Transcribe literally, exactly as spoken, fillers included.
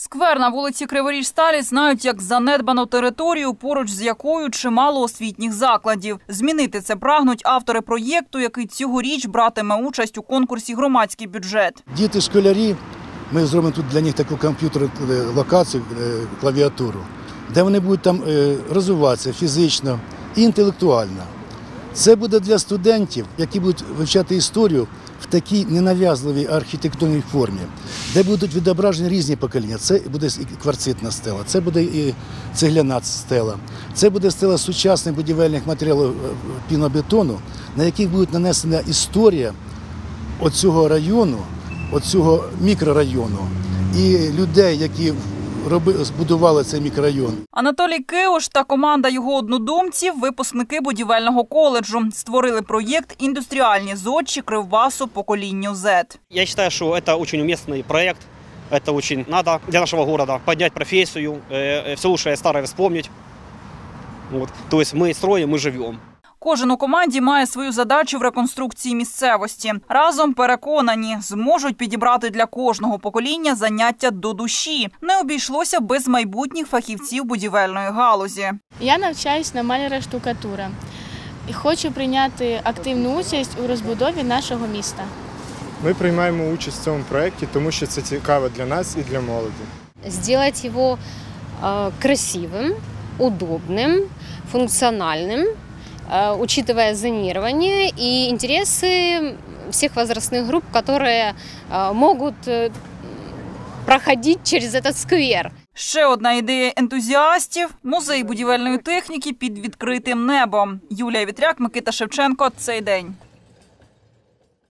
Сквер на вулиці Криворіж-Сталі знають як занедбану територію, поруч з якою чимало освітніх закладів. Змінити це прагнуть автори проєкту, який цьогоріч братиме участь у конкурсі «Громадський бюджет». Діти-школярі, ми зробимо тут для них таку комп'ютерну локацію, клавіатуру, де вони будуть там розвиватися фізично і інтелектуально. Це буде для студентів, які будуть вивчати історію в такій ненав'язливій архітектурній формі, де будуть відображені різні покоління. Це буде і кварцитна стела, це буде і цегляна стела, це буде стела сучасних будівельних матеріалів пінобетону, на яких буде нанесена історія оцього району, оцього мікрорайону і людей, які збудували цей мікрорайон. Анатолій Кеуш та команда його однодумців – випускники будівельного коледжу. Створили проєкт «Індустріальні зодчі Кривбасу поколінню зет». Я вважаю, що це дуже умісний проєкт. Це дуже треба для нашого міста підняти професію, все лучшее старое вспомнить. Тобто ми строїмо, ми живемо. Кожен у команді має свою задачу в реконструкції місцевості. Разом, переконані, зможуть підібрати для кожного покоління заняття до душі. Не обійшлося без майбутніх фахівців будівельної галузі. Я навчаюсь на маляра-штукатура і хочу прийняти активну участь у розбудові нашого міста. Ми приймаємо участь в цьому проєкті, тому що це цікаво для нас і для молоді. Зробити його красивим, удобним, функціональним, учитывая зонирование и интересы всех возрастных групп, которые могут проходить через этот сквер. Ще одна ідея ентузіастів – музей будівельної техніки під відкритим небом. Юлія Вітряк, Микита Шевченко. Цей день.